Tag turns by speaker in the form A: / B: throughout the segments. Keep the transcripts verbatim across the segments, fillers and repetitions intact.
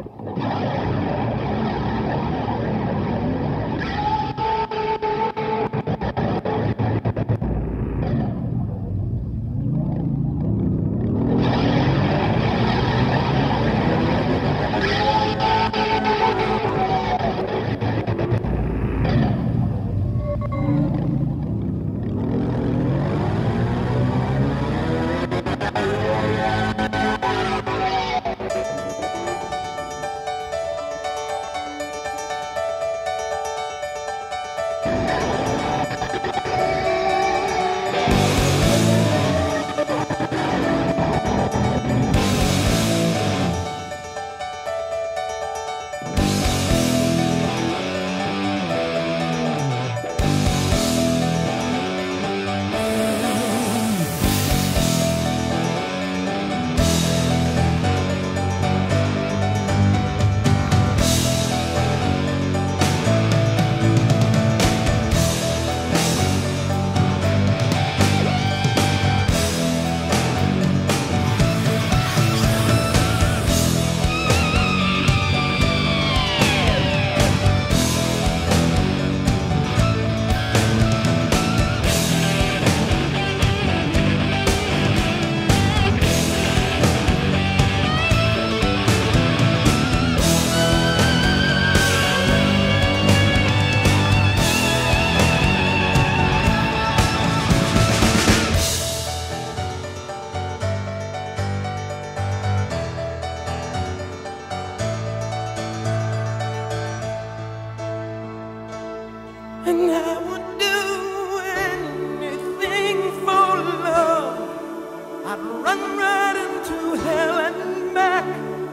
A: And I would do anything for love. I'd run right into hell and back.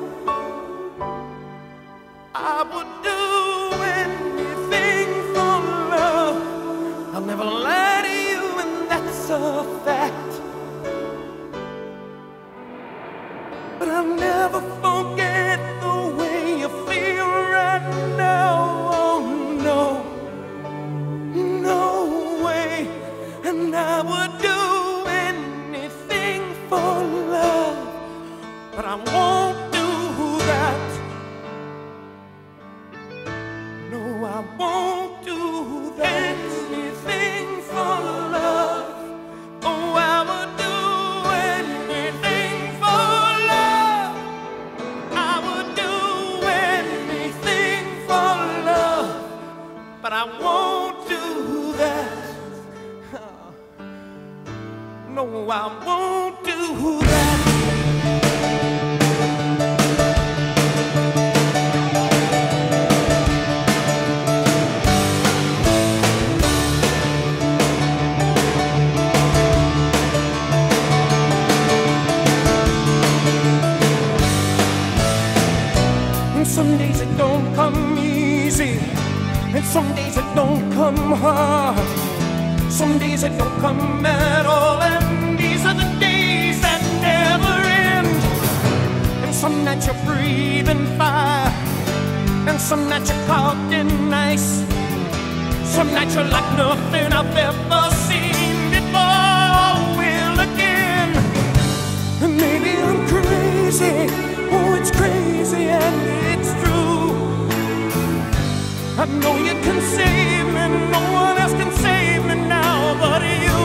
A: I would do anything for love. I'll never lie to you, and that's a fact. But I'll never forget the way you feel right now. Oh no. And I would do anything for love, but I won't do that. No, I won't do that. Anything for love. Oh, I would do anything for love. I would do anything for love, but I won't do that. No, I won't do that. And some days it don't come easy, and some days it don't come hard. Some days it don't come at all, and these are the days that never end. And some nights you're breathing fire, and some nights you're caught in ice. Some nights you're like nothing I've ever seen before. Will again. And maybe I'm crazy, oh it's crazy and it's true. I know you can save me, no one else can save me now but you.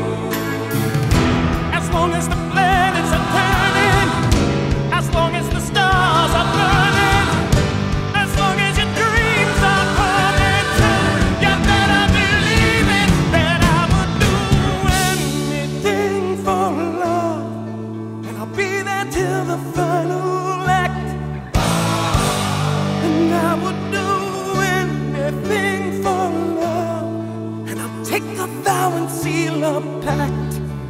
A: As long as the planets are turning, as long as the stars are burning, as long as your dreams are coming true, you better believe it, that I would do anything for love. And I'll be there till the final act. And I would do anything for love, and I'll take a vow and seal a pact.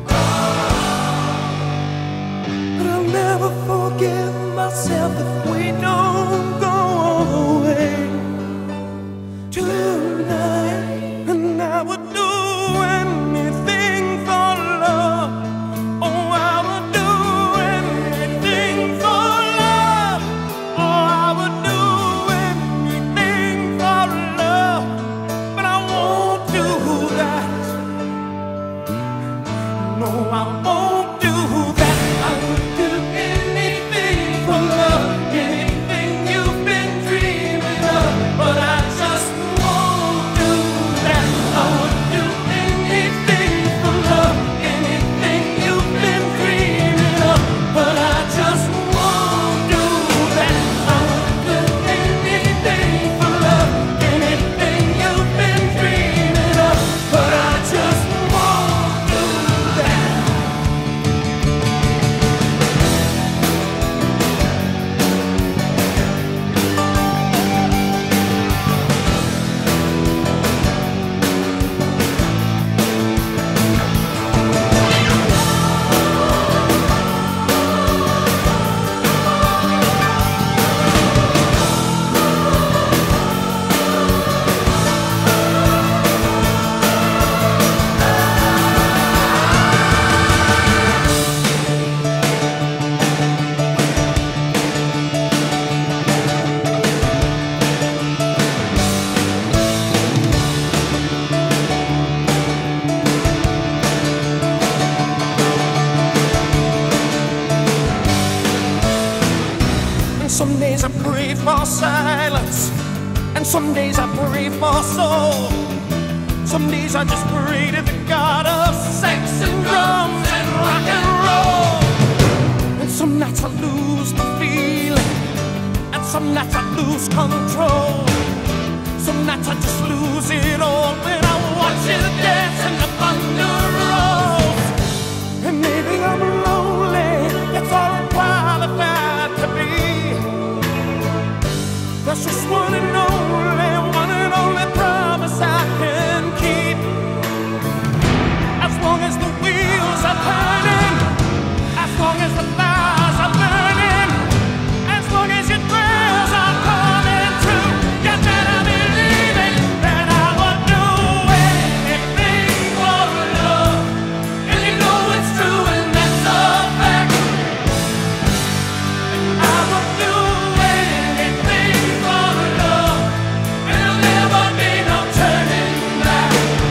A: But I'll never forgive myself if we don't go all the way tonight. And I would do anything for love. Oh, I would do anything for love. Oh, I would do anything for love, but I won't do that. No, I won't do that. I would do anything for love, yeah. Some days I pray for silence, and some days I pray for soul. Some days I just pray to the God of sex and drums and rock and roll. And some nights I lose the feeling, and some nights I lose control. Some nights I just lose it all when I watch you dance and the thunder rolls. And maybe I'm lonely, that's all I'm qualified to be. That's just one and only, one and only promise I can keep. As long as the wheels are turning, as long as the fires are burning, as long as your prayers are coming true, you better believe it, that I would do anything for love. And you know it's true, and that's a fact. And I would do anything for love, and there'll never be no turning back.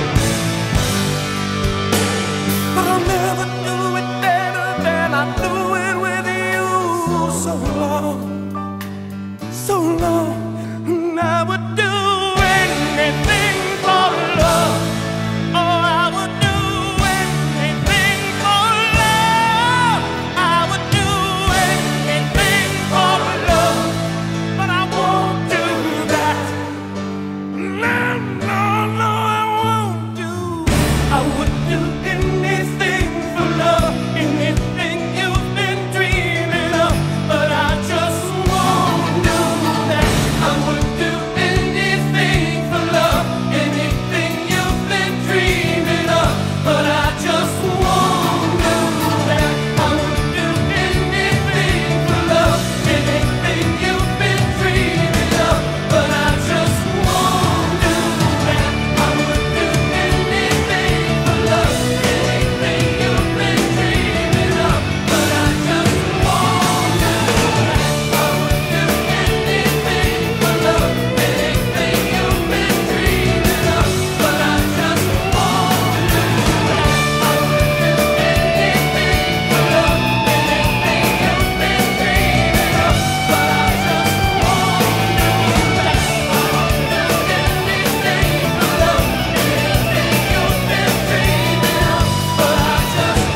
A: But I'll never do it better than I do it with you. So long, so long, and I would do anything for love. Oh, I would do anything for love. I would do anything for love, but I won't do that. No, no, no, I won't do. I would do anything for love, anything you've been dreaming of, but I just won't do that. I would do anything for love, anything you've been dreaming of, but I just won't do that. I would do anything for love, anything you've been dreaming of, but I just won't do that. I would do anything for love, anything you've been dreaming of, but I just won't do that. I would do anything for love, anything you've been dreaming of, but I just won't do that. I would do anything for love, anything you've been dreaming of, but I just won't do that. I would do anything for love, anything you've been dreaming of, but I just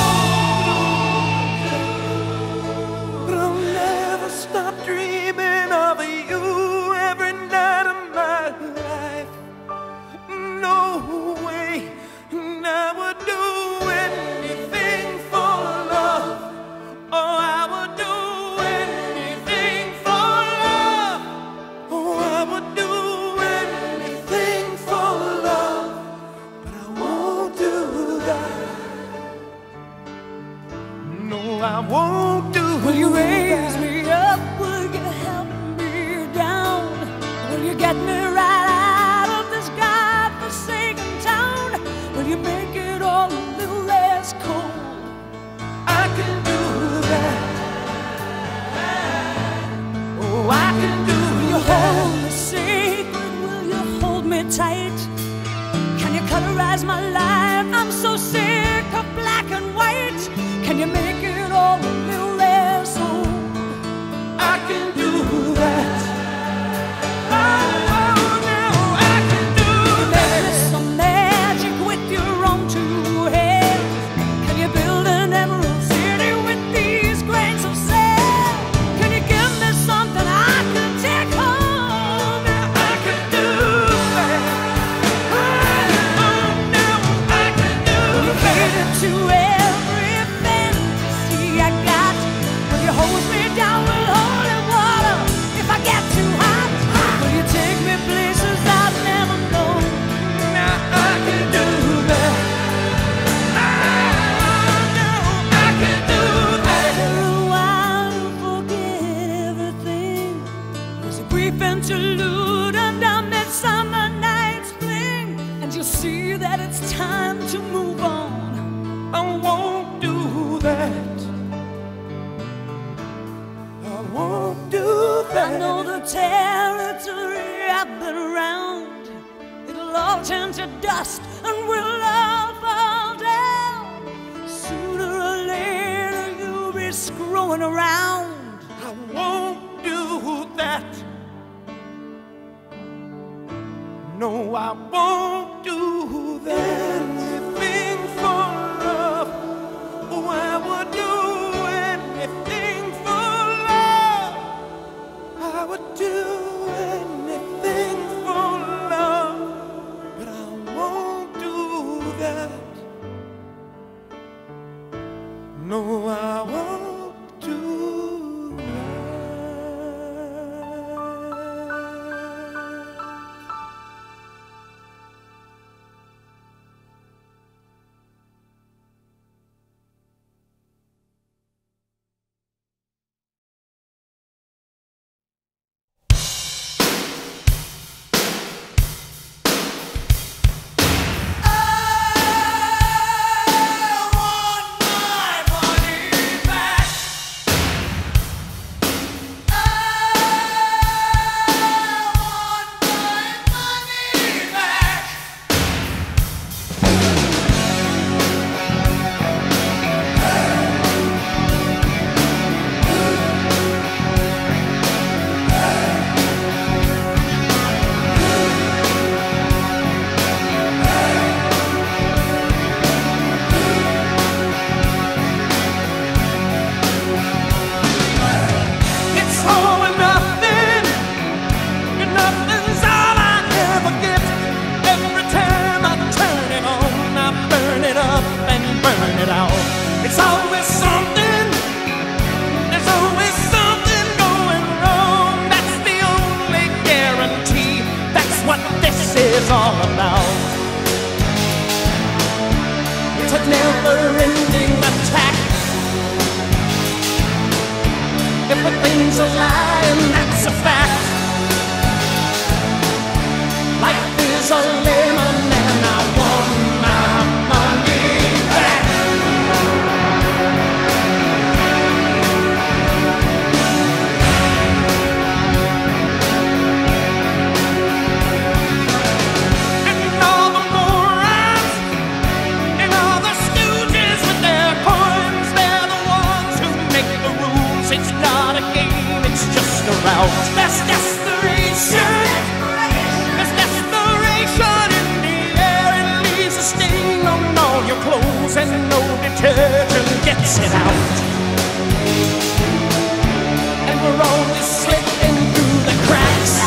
A: won't. But I'll never stop dreaming of you every night of my life. No way. And I would do anything for love. Oh, I would do anything for love. Oh, I would do anything for love, but I won't do that. No, I won't do.
B: Will you raise me up? Will you help me down? Will you get me right out of this godforsaken town? Will you make it all a little less cold?
A: I can do that. Oh, I can do
B: Will you
A: that.
B: hold me sacred? Will you hold me tight? Can you colorize my life? I'm so sick of black and white. Can you make it all a little less old?
A: I can do that. Oh, oh, no, I can do that.
B: There's some magic with your own two hands. Can you build an emerald city with these grains of sand? Can you give me something I can take home?
A: I can do that. Oh, oh, no, I can do
B: Will you
A: that.
B: cater to every fantasy I got? Will you hose me down with holy water if I get too hot? Will you take me places I've never known?
A: Now I can do that. Oh, no, I can do that.
B: For a while you forget everything. There's a brief interlude and a midsummer night's fling, and you'll see that it's time to move on.
A: I won't do that. I won't do that.
B: I know the territory I've been around. It'll all turn to dust and we'll all fall down. Sooner or later you'll be screwing around.
A: I won't do No, I won't do that. Anything for love. Oh, I would do anything for love. I would do anything for love, but I won't do that. No, I won't do that. It's always something, there's always something going wrong. That's the only guarantee, that's what this is all about. It's a never-ending attack. Everything's a lie and that's a fact. Life is a lemon and I want my money back. There's desperation, there's desperation in the air. It leaves a stain on all your clothes and no detergent gets it out. And we're always slipping through the cracks.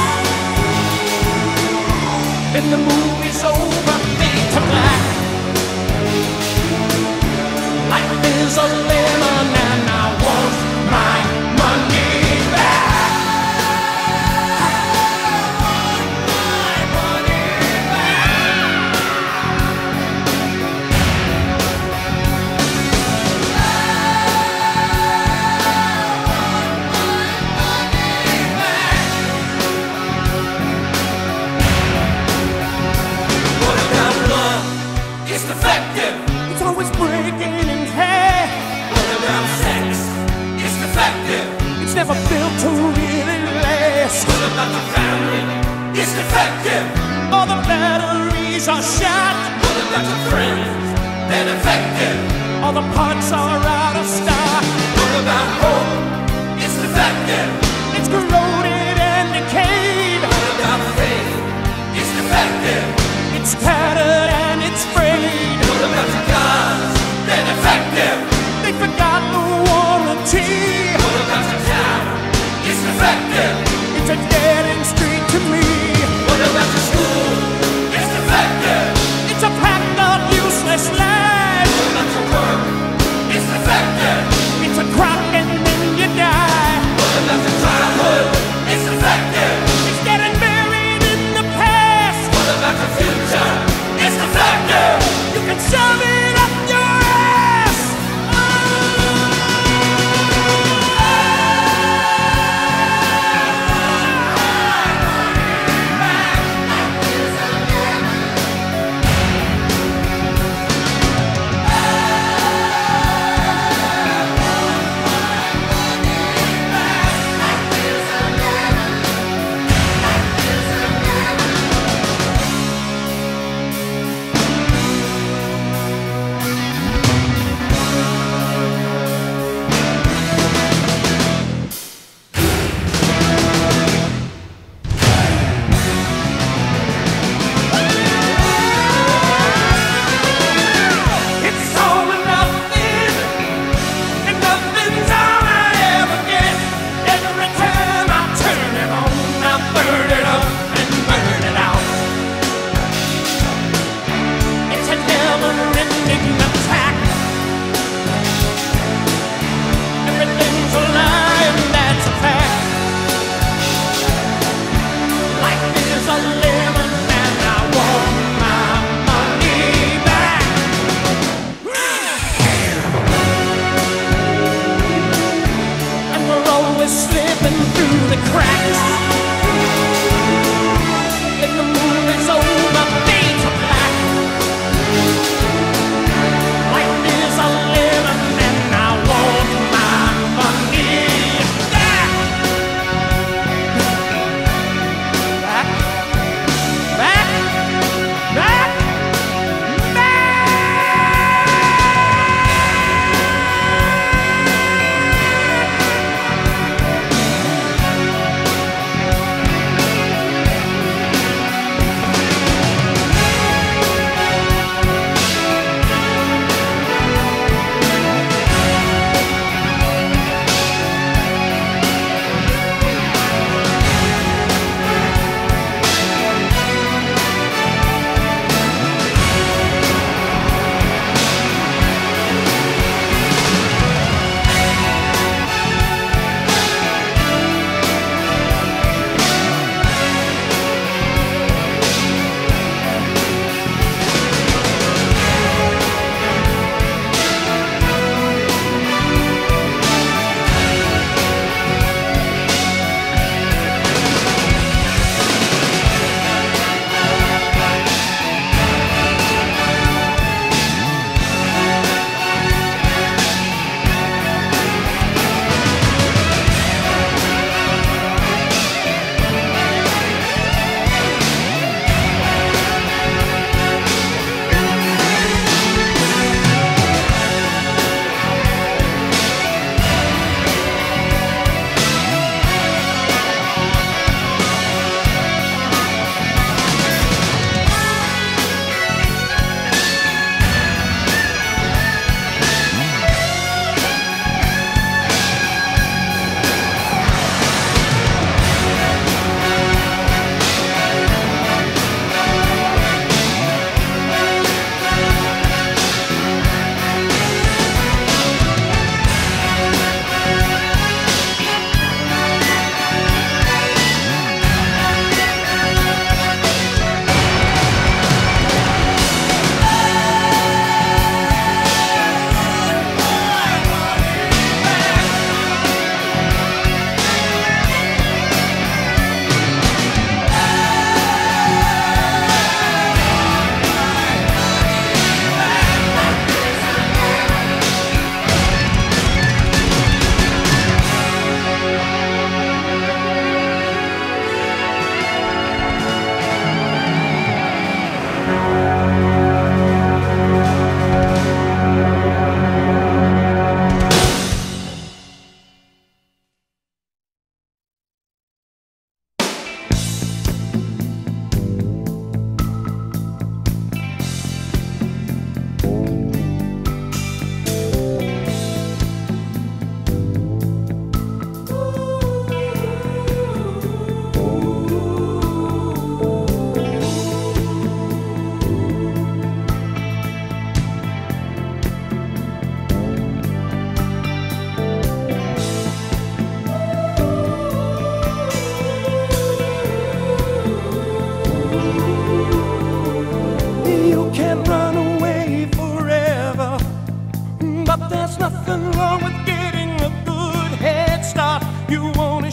A: Then the movie's over, fade to black. Life is a lemon and I want my money back. It's always breaking in half. What about sex? It's defective. It's never built to really last. What about the family? It's defective. All the batteries are shot. What about the friends? They're defective. All the parts are out of stock. What about hope? It's defective. It's corroded and decayed. What about faith? It's defective. It's tattered and it's frayed. What about the gods? They're defective. They forgot the warranty. What about the town? It's defective. It's a dead-end street to me. What about the school? It's defective. It's a pack of useless lies. What about the work? It's defective. It's a crop and then you die. What about the childhood? It's defective. It's getting buried in the past. What about the future?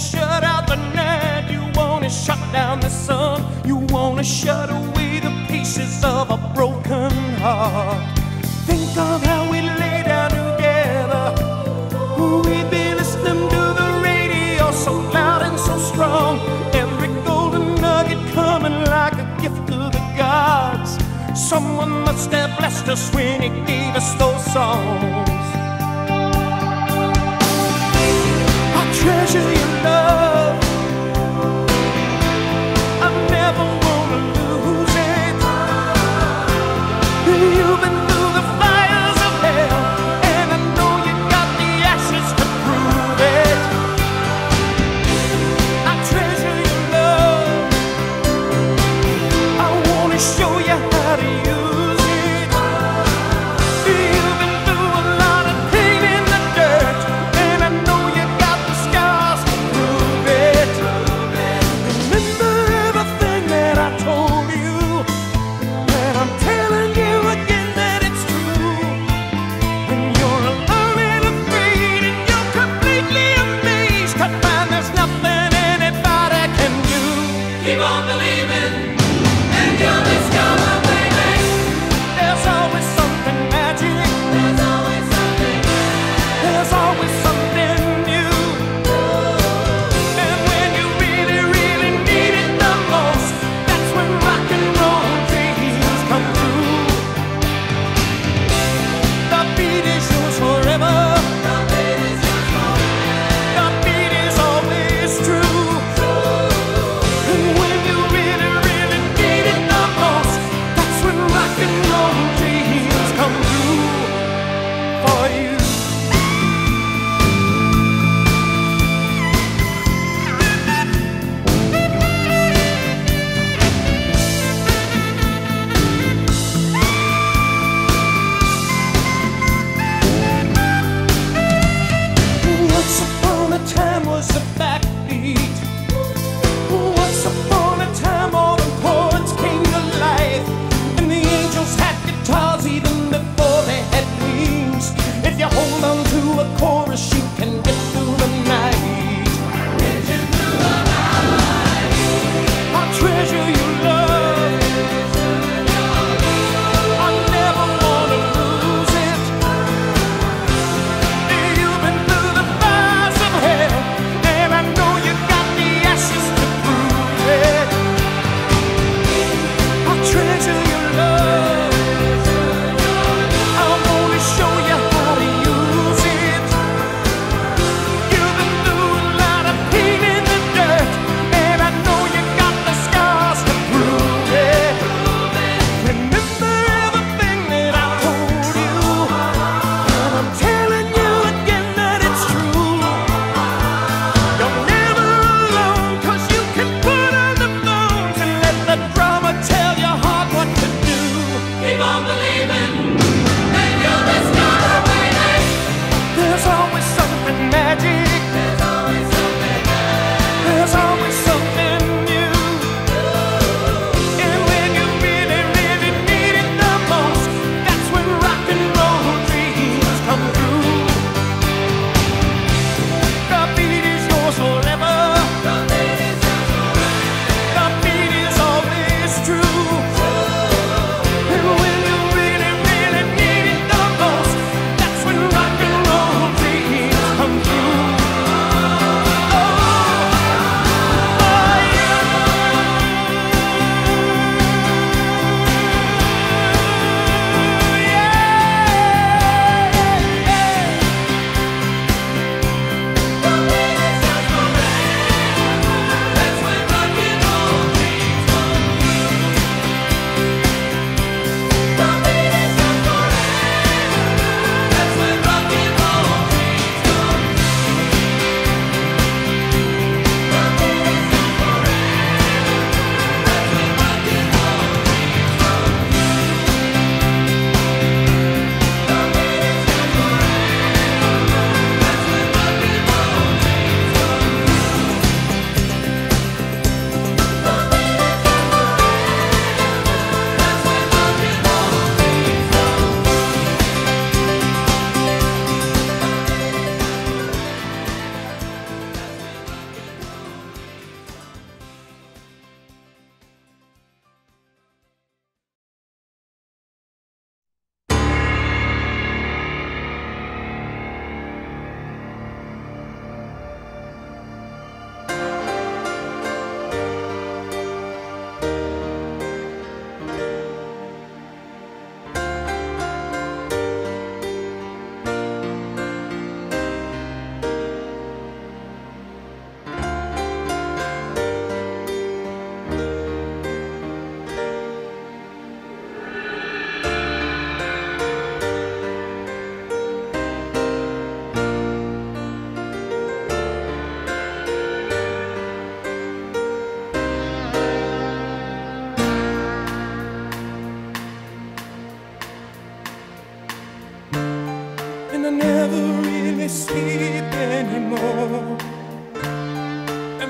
A: shut out the night, you wanna shut down the sun, you wanna shut away the pieces of a broken heart. Think of how we lay down together. We'd be listening to the radio so loud and so strong, every golden nugget coming like a gift to the gods. Someone must have blessed us when he gave us those songs. I treasure your love, I never wanna lose it. You've been through the fires of hell, and I know you got the ashes to prove it. I treasure your love, I wanna show you how to use it. You've been through a lot of pain in the dirt, and I know you got the scars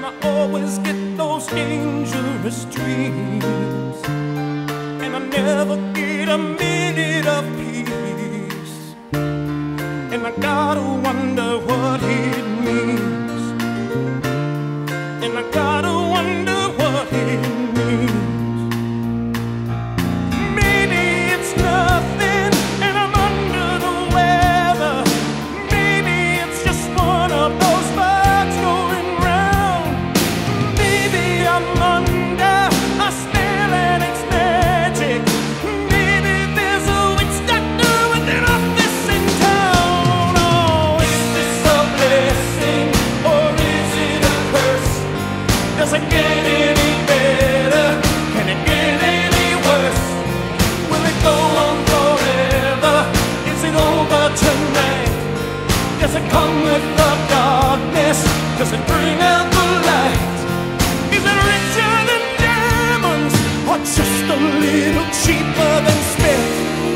A: I always get those dangerous dreams, and I never get a minute of peace, and I gotta wonder what it means, and I gotta wonder what it means. Maybe it's nothing and I'm under the weather. Maybe it's just one of those bugs going round. Maybe I'm under a spell and it's magic. Maybe there's a witch doctor with an office in town. Oh, is this a blessing or is it a curse? Does it get any better? Can it get any worse? Will it go on forever? Is it over tonight? Does it come with the darkness? Does it bring out the light? Is it richer than diamonds or just a little cheaper than spit?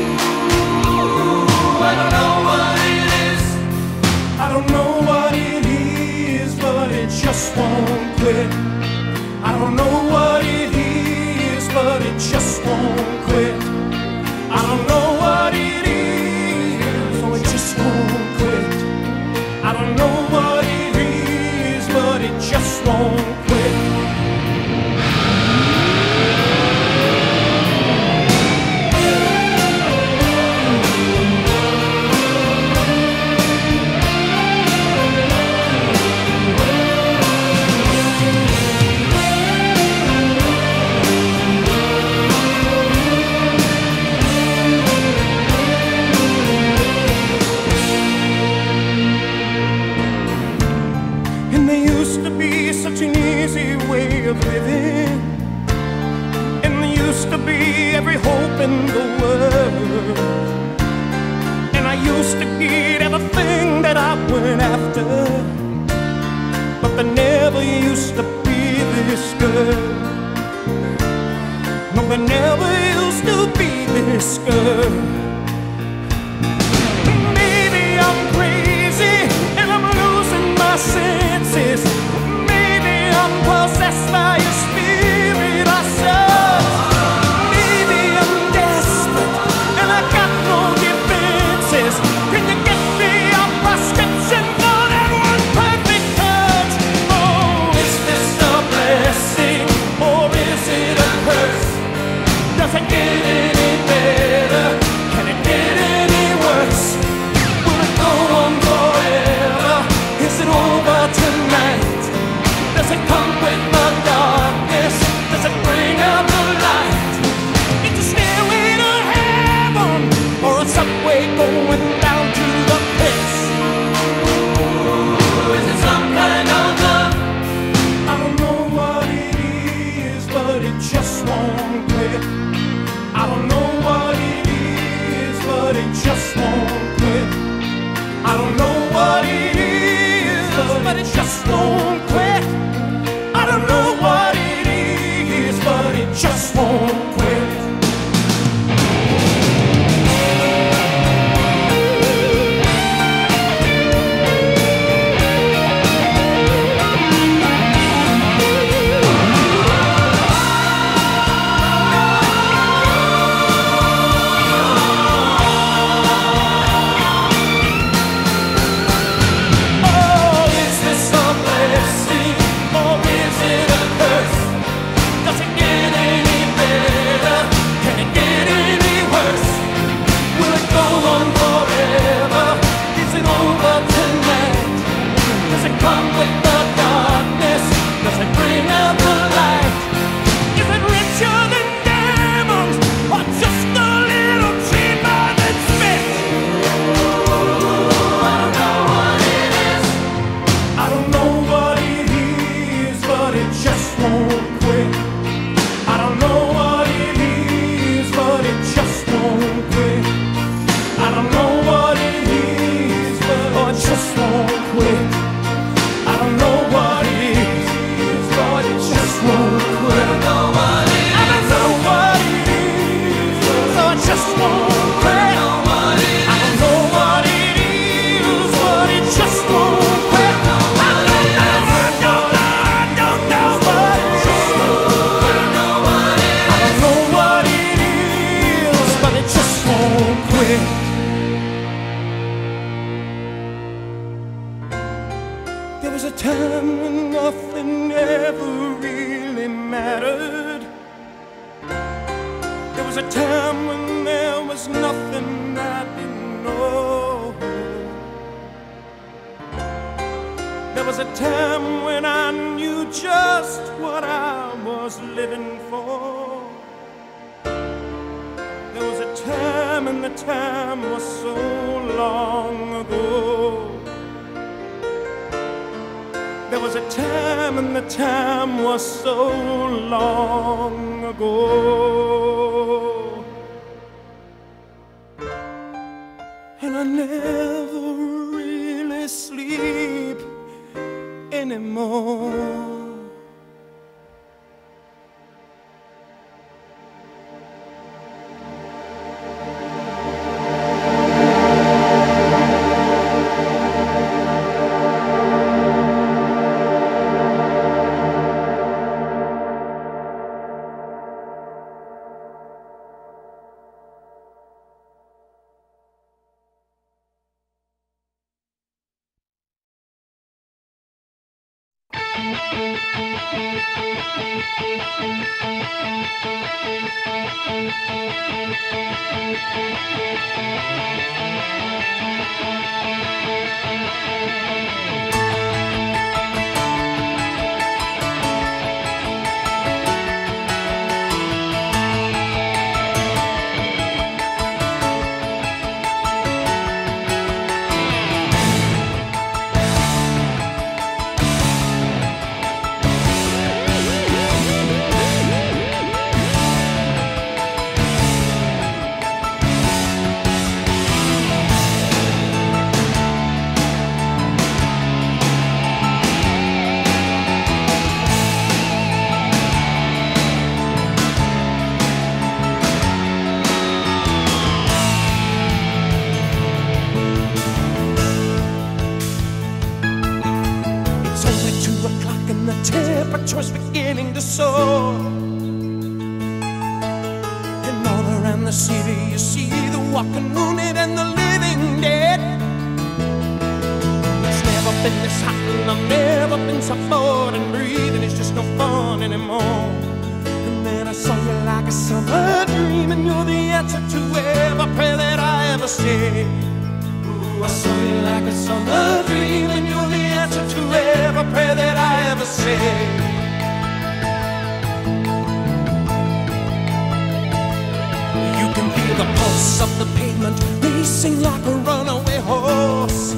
A: Ooh, I don't know what it is. I don't know what it is, but it just won't quit. I don't know what it is, but it just won't quit. I don't know what it is, oh, it just won't quit. I don't know what it is, but it just won't quit. And there used to be such an easy way of living, and there used to be every hope in the world, and I used to get everything that I went after, but there never used to be this girl. No, there never used to be this girl. Maybe I'm crazy and I'm losing my senses. Maybe I'm possessed by a spirit I serve. Maybe I'm desperate and I got no defenses. Can you get me a prescription for that one perfect touch? Oh, is this a blessing or is it a curse? Does it get any better? Can it get any worse? Will it go on forever? Is it over tonight? Does it come with the darkness? Does it bring out the light? It's a stairway to heaven or a subway going down to the pits. Ooh, is it some kind of love? I don't know what it is, but it just won't quit. I don't know what it is, but it just won't quit. I don't know what it is, but it just won't quit. I don't know what it is. a time when there was nothing I didn't know. There was a time when I knew just what I was living for. There was a time, and the time was so long ago. There was a time, and the time was so long ago. And I never really sleep anymore. Temperature's beginning to soar, and all around the city you see the walking wounded and the living dead. It's never been this hot and I've never been so bored, and breathing is just no fun anymore. And then I saw you like a summer dream, and you're the answer to every prayer that I ever said. Ooh, I saw you like a summer dream, and you're the answer to every prayer that I ever said. You can feel the pulse of the pavement racing like a runaway horse.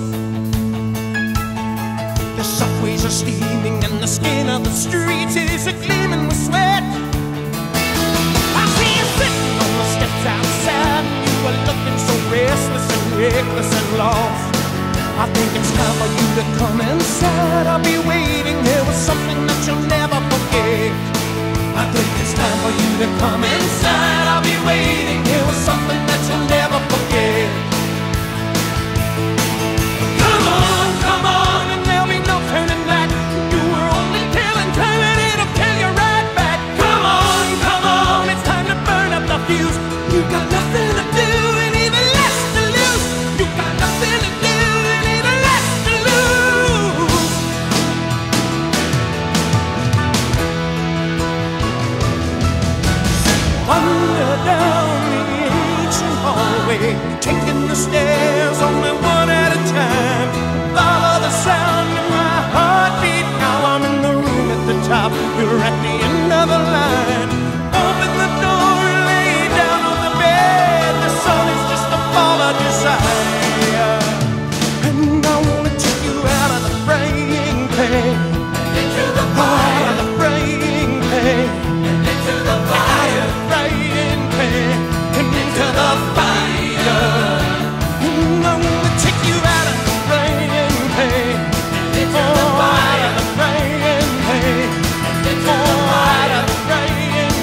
A: The subways are steaming and the skin of the streets is a gleaming with sweat. I see you sitting on the steps outside, and you are looking so restless and reckless and lost. I think it's time for you to come inside. I'll be waiting here with something that you'll never forget. I think it's time for you to come inside. I'll be waiting here with something that you'll never forget. Come on, come on, and there'll be no turning back. You were only killing time, and it'll kill you right back. Come on, come on, it's time to burn up the fuse. You got nothing to do and even less to lose. You got nothing to do and even less to lose. Wander down the ancient hallway, taking the stairs only one at a time. Follow the sound of my heartbeat. Now I'm in the room at the top. You're at the end of the line. Open the door and lay down on the bed. The sun is just a ball of desire, and I wanna take you out of the frying pan and into the fire. Out of the frying pan and into the fire. Frying pan and into the fire. And I wanna take you out of the frying pan and into the fire. Out of the frying pan and into the fire. Out of the frying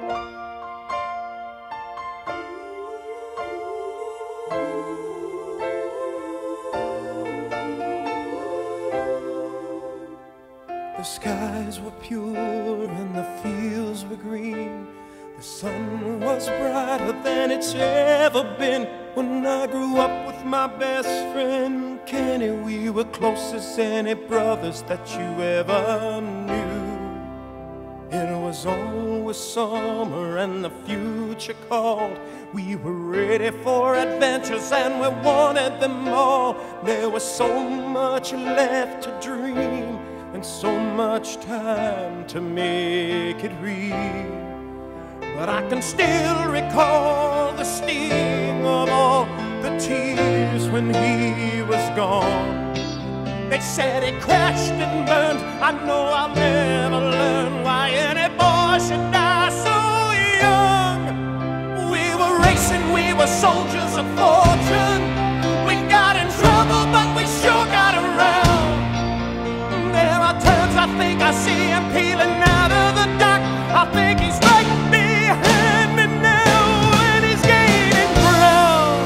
A: The skies were pure and the fields were green. The sun was brighter than it's ever been. When I grew up with my best friend Kenny, we were close as any brothers that you ever knew. It was always summer and the future called. We were ready for adventures and we wanted them all. There was so much left to dream and so much time to make it real. But I can still recall the sting of all the tears when he was gone. They said he crashed and burned. I know I'll never learn why any boy should die so young. We were racing, we were soldiers of fortune. We got in trouble, but we sure got around. There are times I think I see him peeling out of the dock. I think he's right behind me now, and he's gaining ground.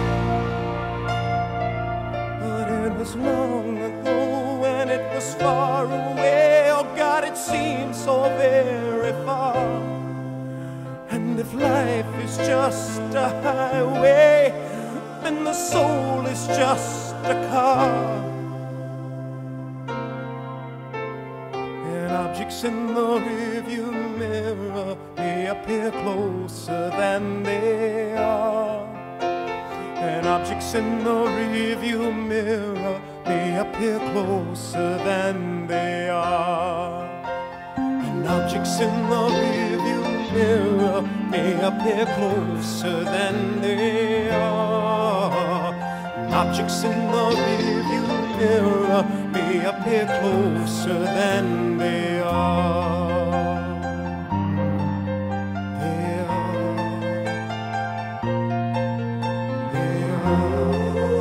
A: But it was long ago, and it was far away. Oh God, it seems so very far. And if life is just a highway, then the soul is just a car. Objects in the rearview mirror may appear closer than they are. And objects in the rearview mirror may appear closer than they are. And objects in the rearview mirror may appear closer than they are. And objects in the rearview mirror may appear closer than they are. They are. They are.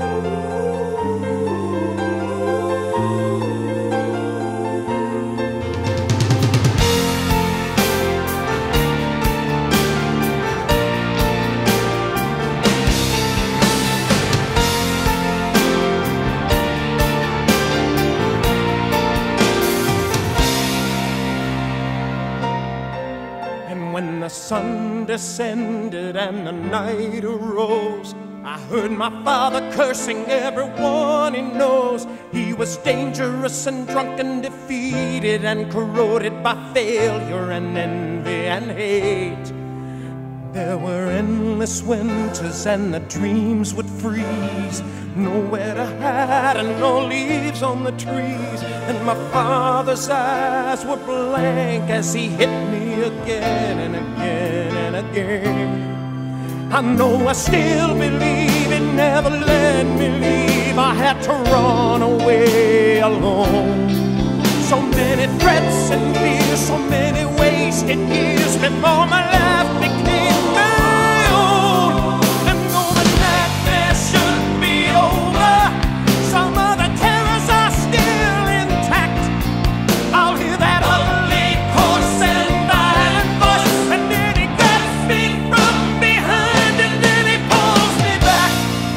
A: When the sun descended and the night arose, I heard my father cursing everyone he knows. He was dangerous and drunk and defeated and corroded by failure and envy and hate. There were endless winters and the dreams would freeze, nowhere to hide and no leaves on the trees. And my father's eyes were blank as he hit me again and again and again. I know I still believe it never let me leave. I had to run away alone. So many threats and fears, so many wasted years before my life became my own. And though the nightmare should be over, some of the terrors are still intact. I'll hear that ugly, coarse and violent voice, and then he grabs me from behind and then he pulls me back.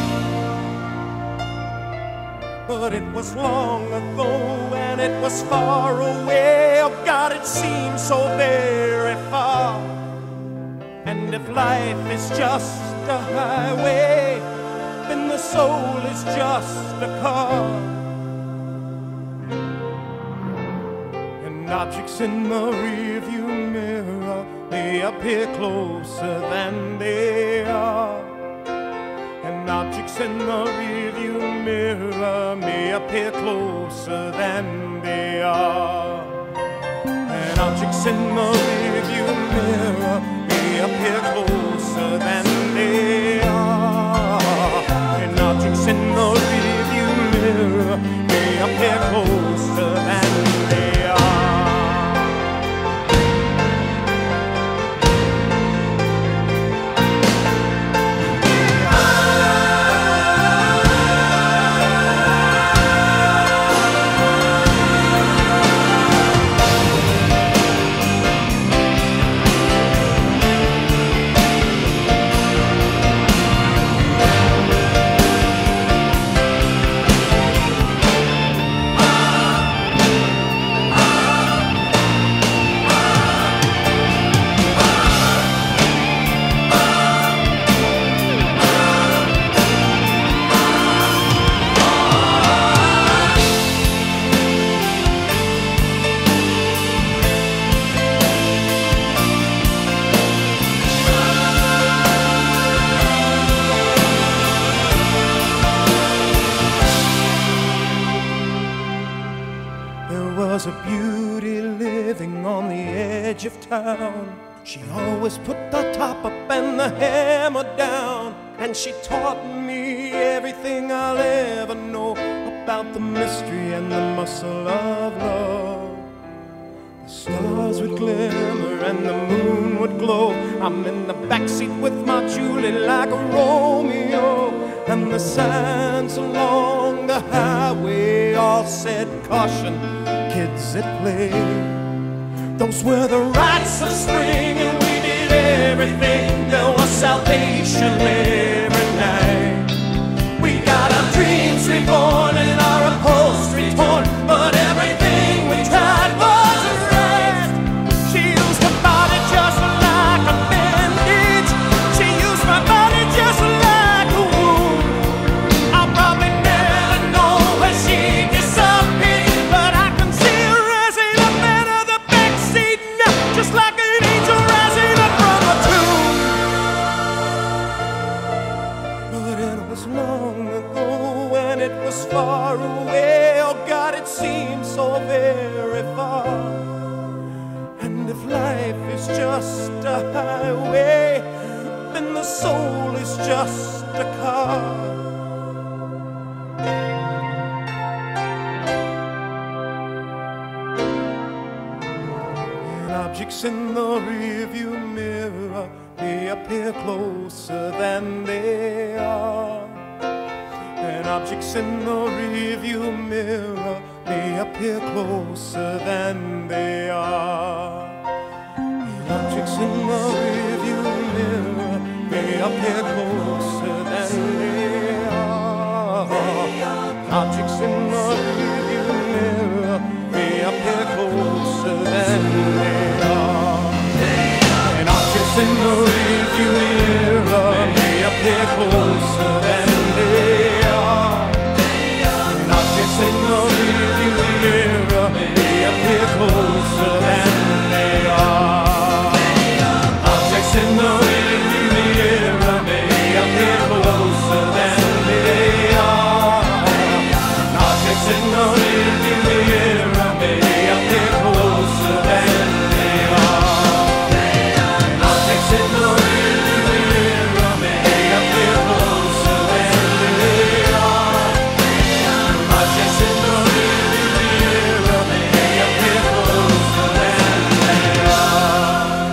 A: But it was long ago and it was far away. Oh God, it seems so very far. And if life is just a highway, then the soul is just a car. And objects in the rearview mirror may appear closer than they are. And objects in the rearview mirror may appear closer than they are. And objects in the rearview mirror may appear closer than they are. And objects in the rearview mirror may appear closer than they are. town. She always put the top up and the hammer down, and she taught me everything I'll ever know about the mystery and the muscle of love. The stars would glimmer and the moon would glow. I'm in the backseat with my Julie like a Romeo, and the signs along the highway all said caution, kids at play. Those were the rites of spring, and we did everything. There was salvation every night. We got our dreams reborn and our upholstery torn, but everything we tried was right. She used her body just like a bandage. She used my body just like a wound. I'll probably never know where she disappeared, but I can see her rising up out of the backseat now, just like an angel rising up from a tomb. But it was long ago and it was far away. Oh God, it seems so very far. And if life is just a highway, then the soul is just a car. And objects in the rearview mirror may appear closer than they are. And objects in the rearview mirror may appear closer than they are. And objects in the rearview mirror may appear closer than they are. Objects in the rearview mirror may appear closer than they are. And objects in the rearview mirror may appear closer than they are. And objects in the rearview mirror may appear closer than they are. Objects in the rearview mirror may appear closer than they are. And objects in the rearview mirror may appear closer than they are. And objects in the rearview mirror may appear closer than they are. Objects in the rearview mirror may appear closer than they are.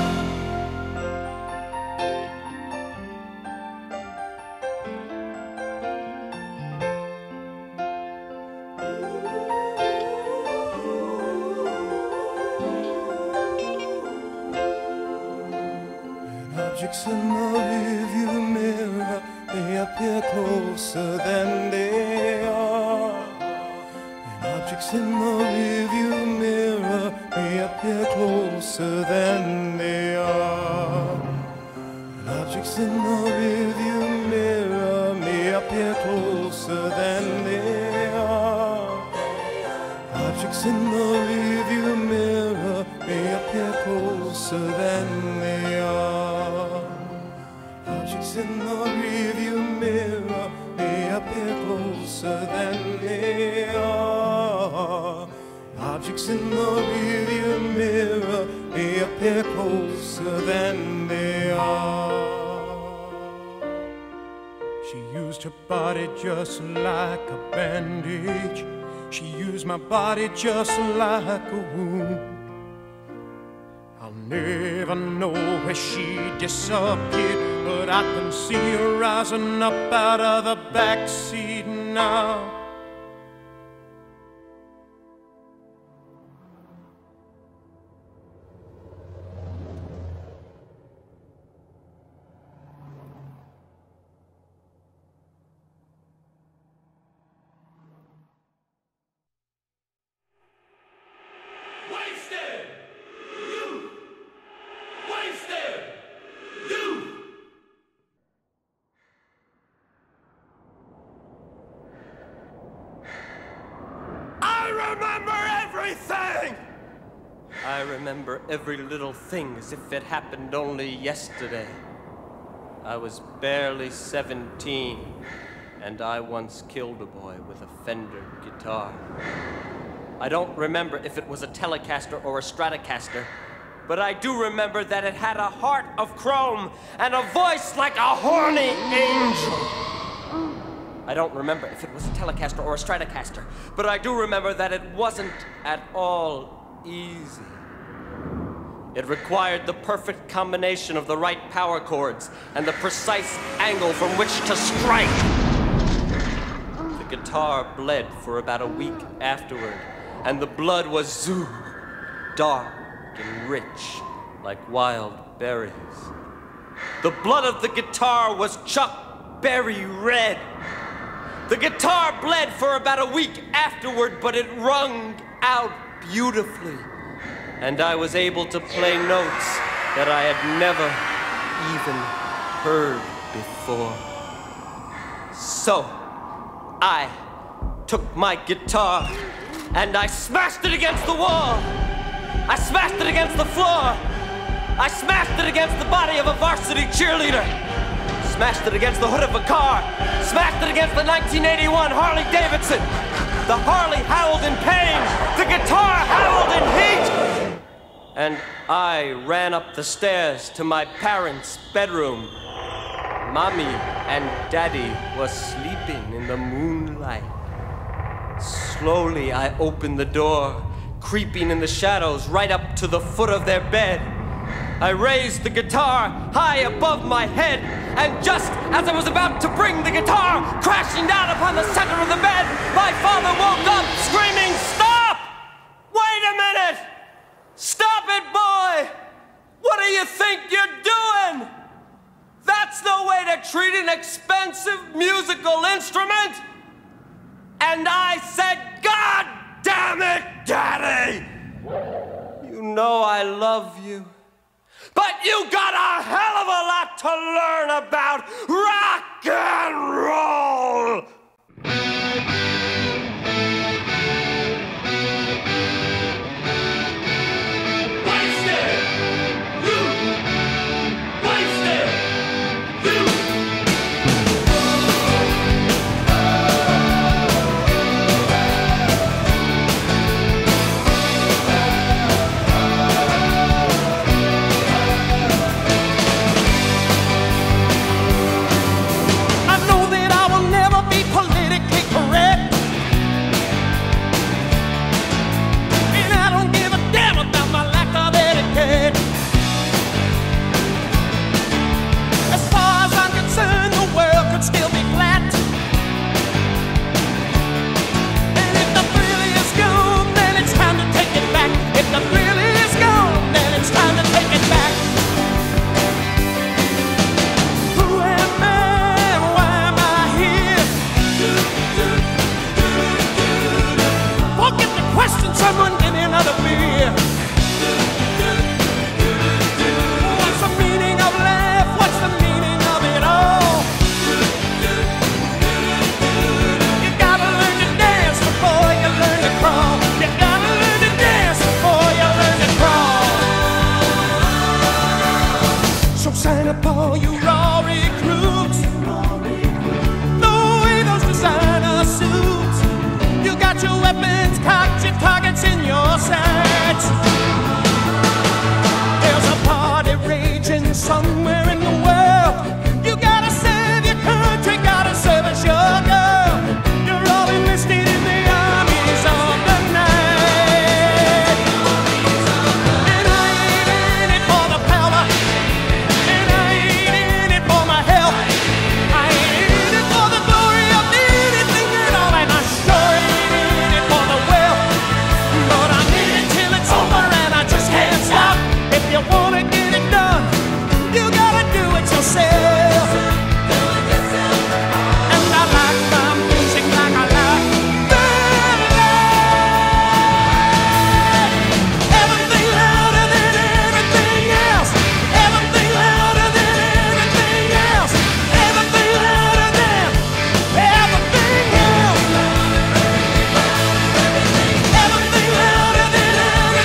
A: Objects in the rearview mirror may appear closer than they are. And objects in the rearview mirror may appear closer than they are. And objects in the rearview mirror may appear closer than they are. Objects in the rearview mirror may appear closer than they are. Objects in the rearview mirror may appear closer than they are. Objects in the rearview mirror may appear closer than they are. She used her body just like a bandage. She used my body just like a wound. I'll never know where she disappeared, but I can see her rising up out of the backseat now.
C: Wasted! You! Wasted! You! I remember everything!
D: I remember every little thing as if it happened only yesterday. I was barely seventeen, and I once killed a boy with a Fender guitar. I don't remember if it was a Telecaster or a Stratocaster, But I do remember that it had a heart of chrome and a voice like a horny angel. I don't remember if it was a Telecaster or a Stratocaster, but I do remember that it wasn't at all easy. It required the perfect combination of the right power chords and the precise angle from which to strike. The guitar bled for about a week afterward, and the blood was zoo, dark and rich like wild berries. The blood of the guitar was Chuck Berry red. The guitar bled for about a week afterward, but it wrung out beautifully, and I was able to play notes that I had never even heard before. So I took my guitar and I smashed it against the wall. I smashed it against the floor. I smashed it against the body of a varsity cheerleader. Smashed it against the hood of a car. Smashed it against the nineteen eighty-one Harley Davidson. The Harley howled in pain. The guitar howled in heat. And I ran up the stairs to my parents' bedroom. Mommy and Daddy were sleeping in the moonlight. Slowly I opened the door, creeping in the shadows right up to the foot of their bed. I raised the guitar high above my head, and just as I was about to bring the guitar crashing down upon the center of the bed, my father woke up screaming, "Stop! Wait a minute! Stop it, boy! What do you think you're doing? That's no way to treat an expensive musical instrument!" And I said, "God damn it, Daddy! You know I love you, but you got a hell of a lot to learn about rock and roll!"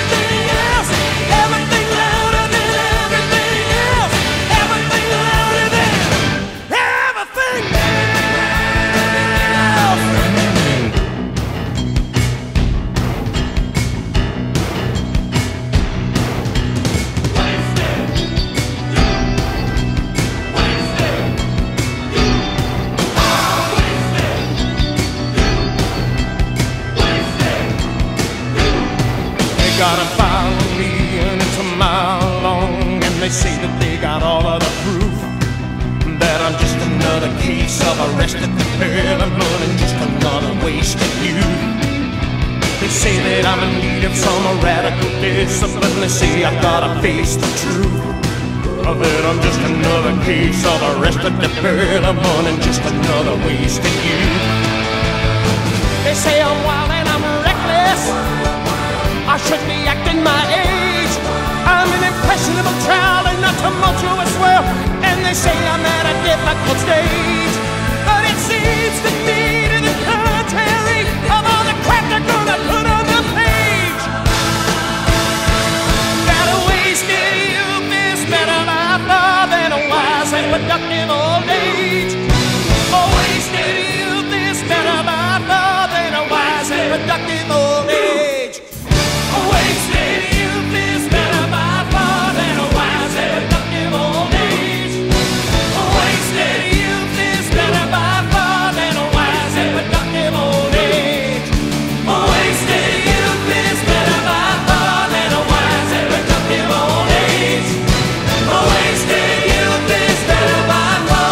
B: Everything louder than everything else. Everything louder
A: case of arrested development and just another wasted youth. They say that I'm in need of some radical discipline. They say I gotta face the truth. That I'm just another case of arrested development and just another wasted youth. They say I'm wild and I'm reckless. I should be acting my age. I'm an impressionable child and not tumultuous well. And they say I'm at a difficult stage. But it seems to me to the contrary of all the crap they're gonna put on the page. That a wasted youth is better by far than a wise and productive old age. A wasted youth is better by far than a wise and productive old age. A wasted youth is better by far than a wise and productive old age. A wasted youth is better by far than a wise and productive old age. A wasted youth is better by far than a wise and productive old age. A wasted youth is better by far.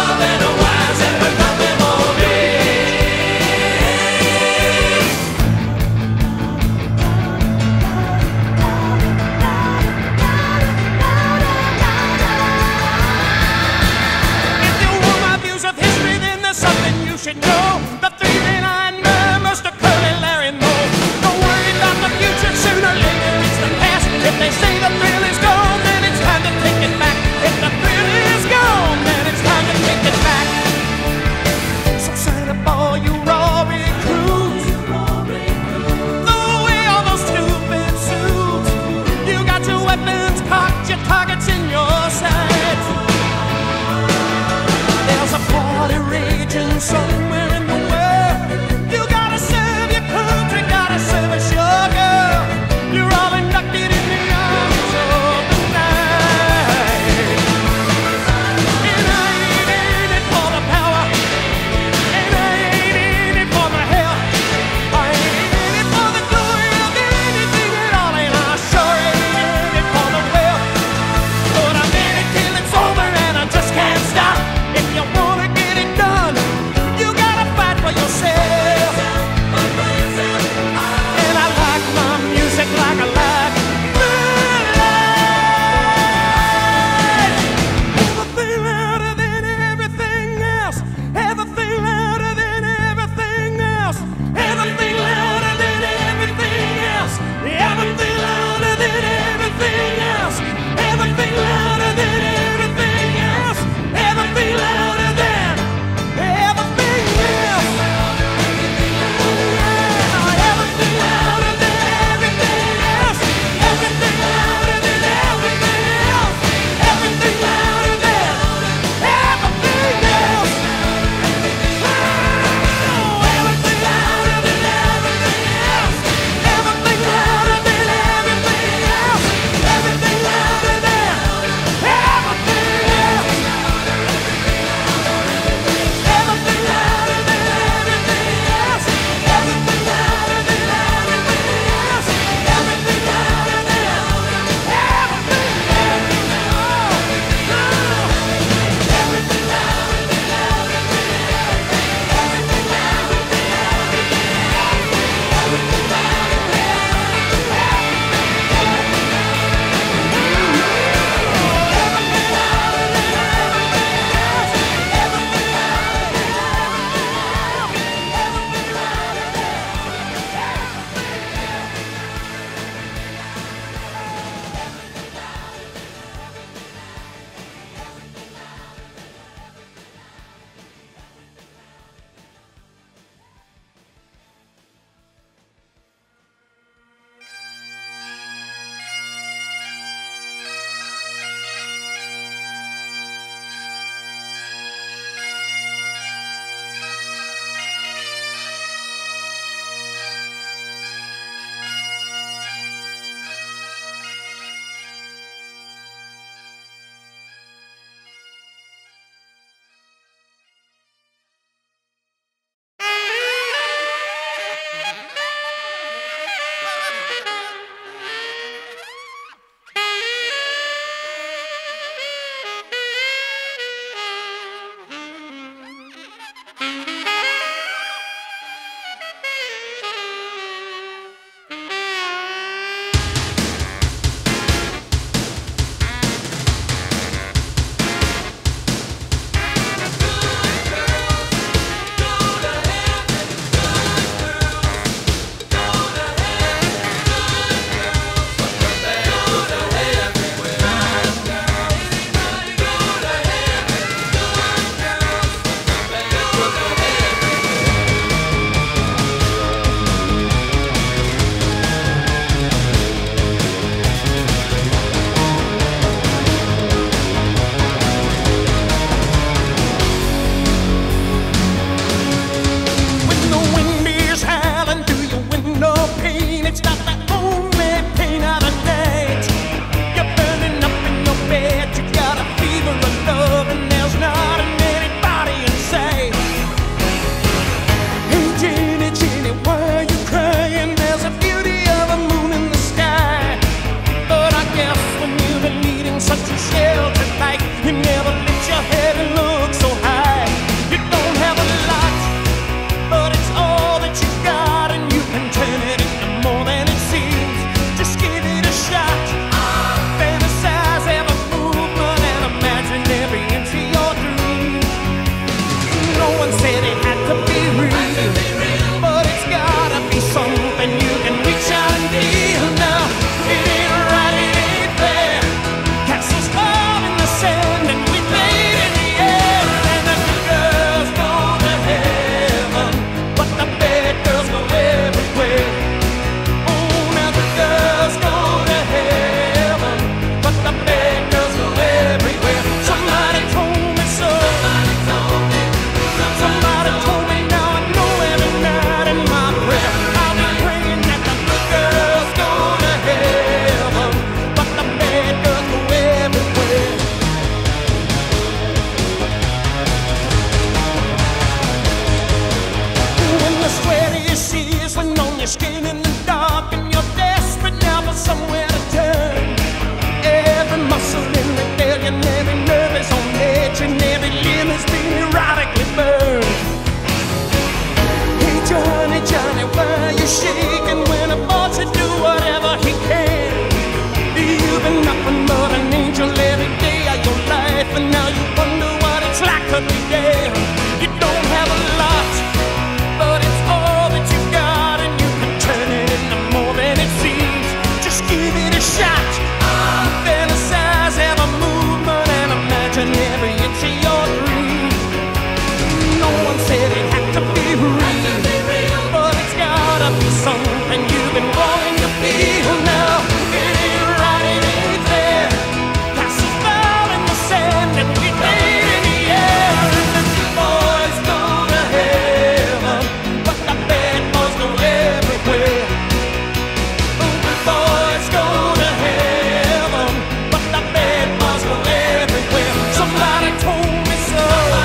A: you shaking when a boy should do whatever he can. You've been nothing but an angel every day of your life, and now you wonder what it's like to be dead. You don't have a lot, but it's all that you got, and you can turn it into more than it seems. Just give it a shot. Fantasize every movement and imagine every inch of your dream. No one said it had to be real, but it's gotta be something you've been wanting to feel now. It ain't right, it ain't there. Castles fall in the sand and we fade in the air. And the good boys go to heaven, but the bad boys go everywhere. The good boys go to heaven, but the bad boys go everywhere. Somebody told me so.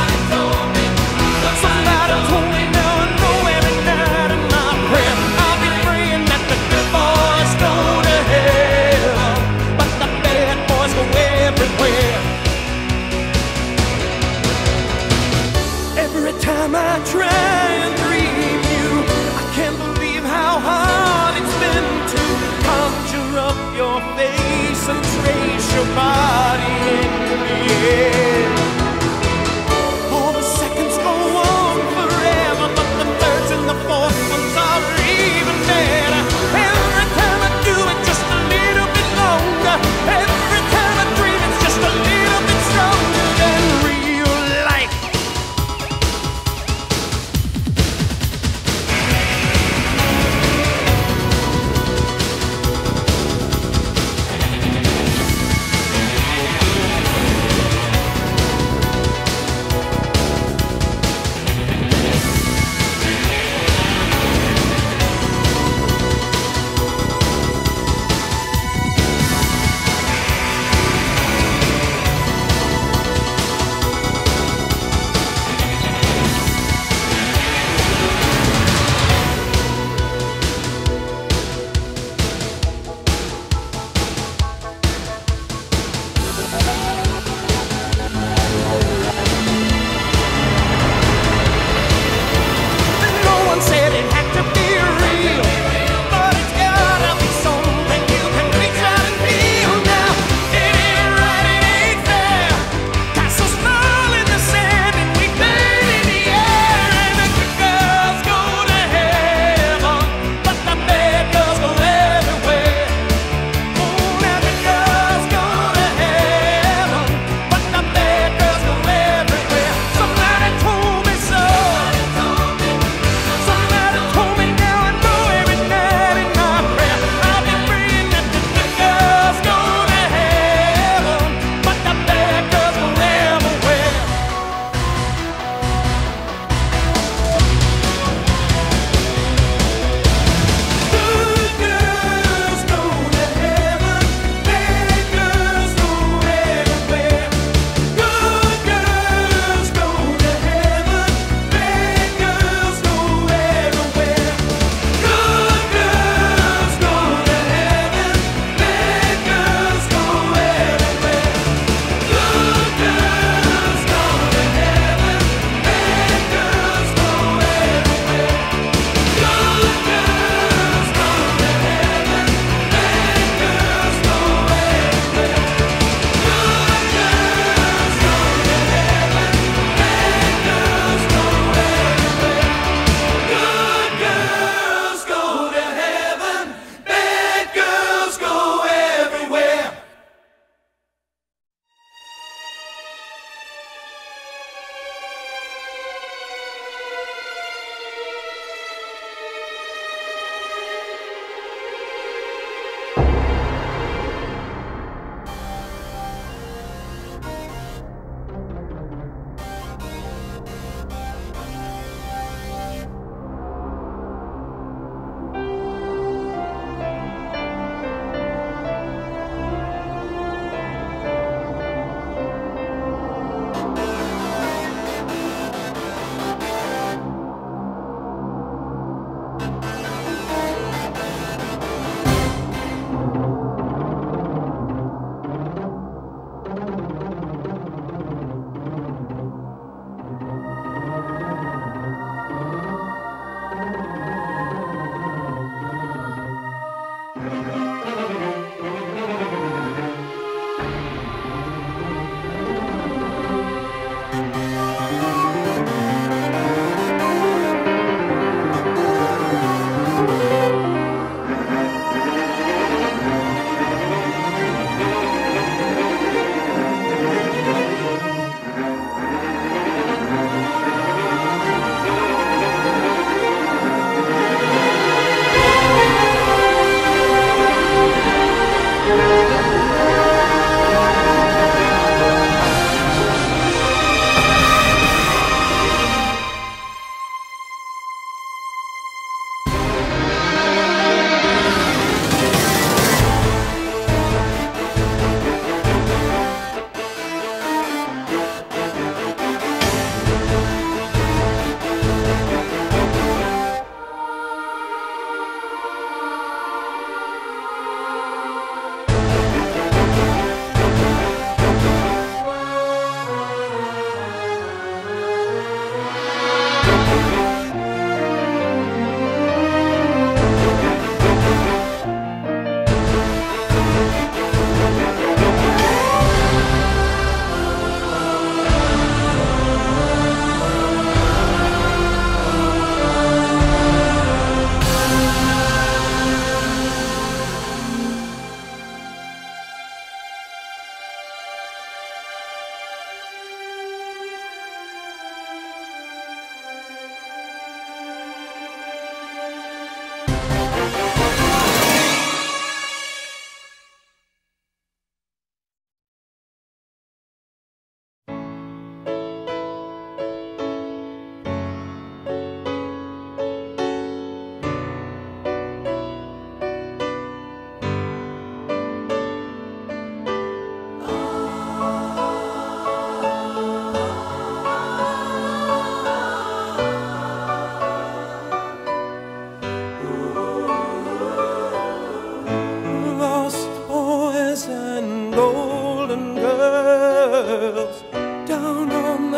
A: Somebody told me now I know every night in my prayer I'll be praying that the good boys go to heaven, but the bad boys go everywhere. Every time I try and dream you, I can't believe how hard it's been to conjure up your face and trace your body in the air. All the seconds go on forever, but the thirds and the fourth ones are even better. Every time I do it just a little bit longer. Every time I dream it's just a little bit stronger than real life.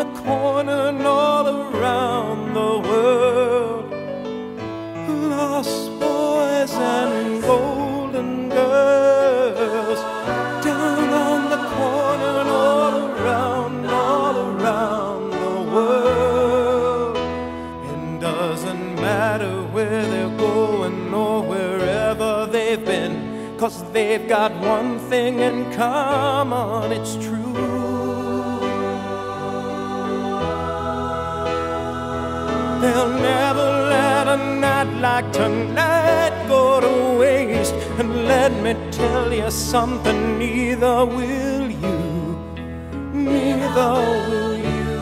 A: the corner and all around the world. Lost boys and golden girls, down on the corner and all around, all around the world. It doesn't matter where they're going or wherever they've been, 'cause they've got one thing in common, it's true. They'll never let a night like tonight go to waste. And let me tell you something, neither will you, neither will you.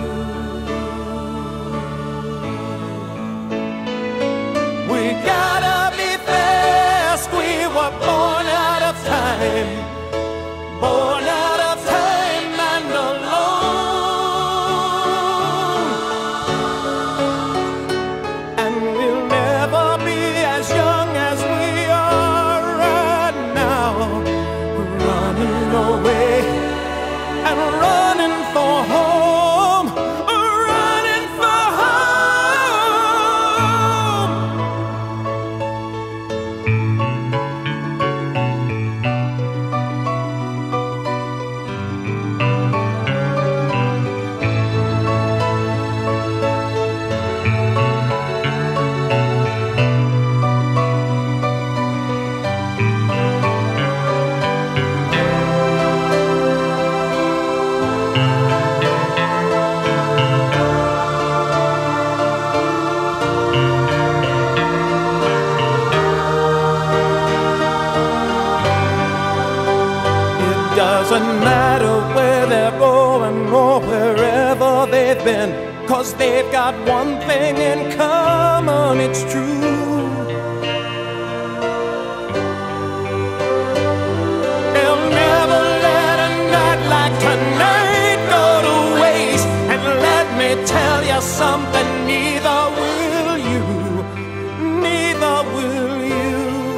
A: We gotta be fast, we were born out of time, born out of time and alone. And we'll never be as young as we are right now, running away and running for home, running for home. Doesn't matter where they're going or wherever they've been, 'cause they've got one thing in common, it's true. They'll never let a night like tonight go to waste. And let me tell you something, neither will you, neither will you.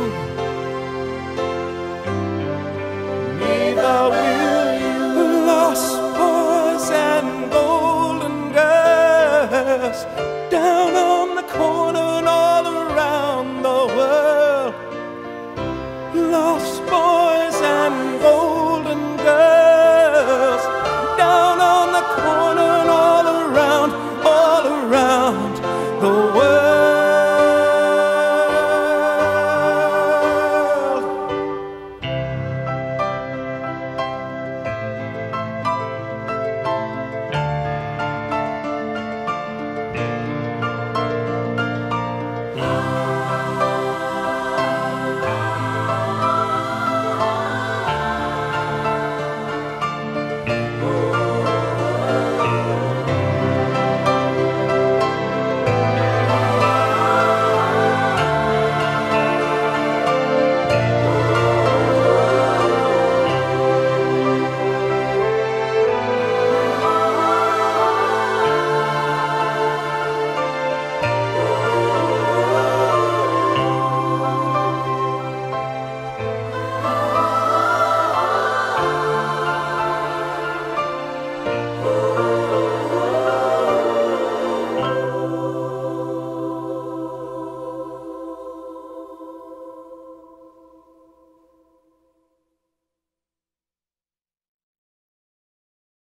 A: Neither will you. Lost boys and golden girls,